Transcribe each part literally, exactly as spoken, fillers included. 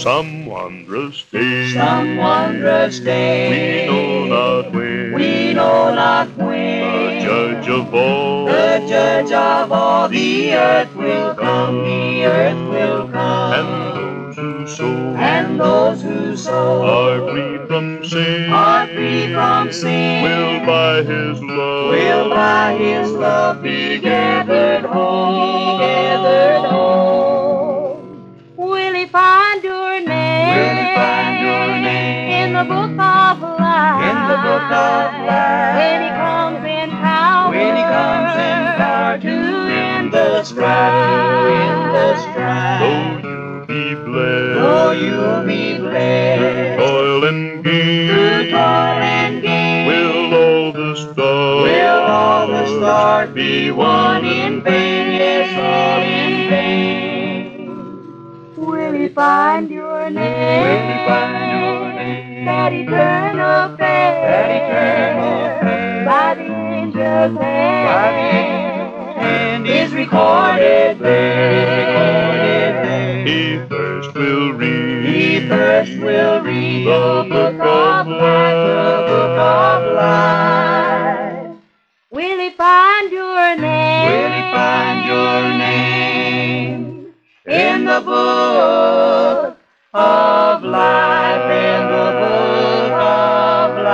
Some wondrous day, some wondrous day, we know not when, we know not the when, Judge of all, the Judge of all the earth will come, the earth will come, and those who sow, and those who sow are free from sin, are free from sin, will by His love, will by His love be gathered home, be gathered home. Will He find your name? Will He find your name in the book of life? in the book of life? When He comes in power, When He comes in power to end the strife, to end the strife. though you'll be blessed, Though you'll be through blessed, toil and gain, through toil and gain, will all the stars, will all the stars be won in vain? Yes, all in vain. will He find your name? Will He find your name? That eternal faith, That eternal faith, by the angel's hand, by the angel's hand is recorded there, recorded there. He first will read, He first will read the book of life, the book of life. Will He find your name? Will He find your name in the book of life, in the book of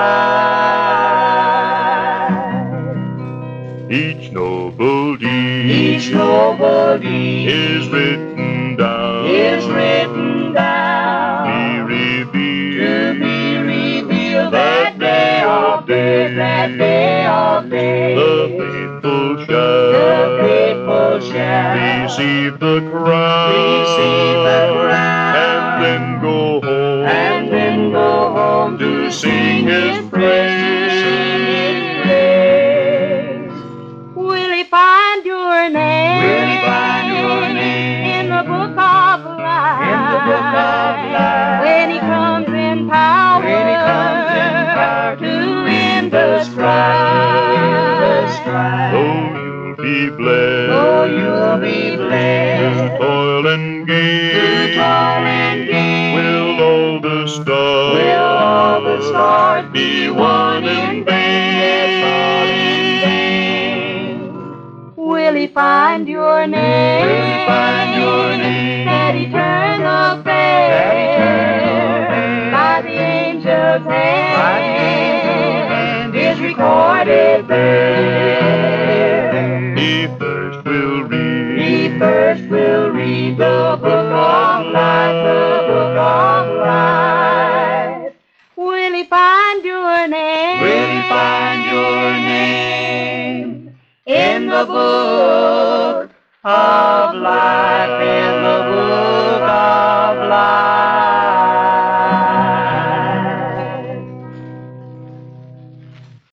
life? each noble deed, Each noble deed is written down, is written down, be revealed, to be revealed that day of days, that day of days. the faithful The shall faithful shall receive the crown, receive the crown, and then go home, and then go home to sing His praise. to sing His praise. Will He find your name? Will He find your name in the book of life? in the book of life? When He comes in power, When He comes in power to end the strife, end the strife. Though you'll be blessed, Oh, you'll be through blessed, toil and gain, through toil and gain, will all the stars, will all the stars be won in vain? Yes, all in vain. will He find your name? Will He find your name? That eternal faith, That eternal faith, by the angel's hand, by the angel's hand is recorded there. He first will read, He first will read the book of life, the book of life. Will He find your name? Will He find your name in the book of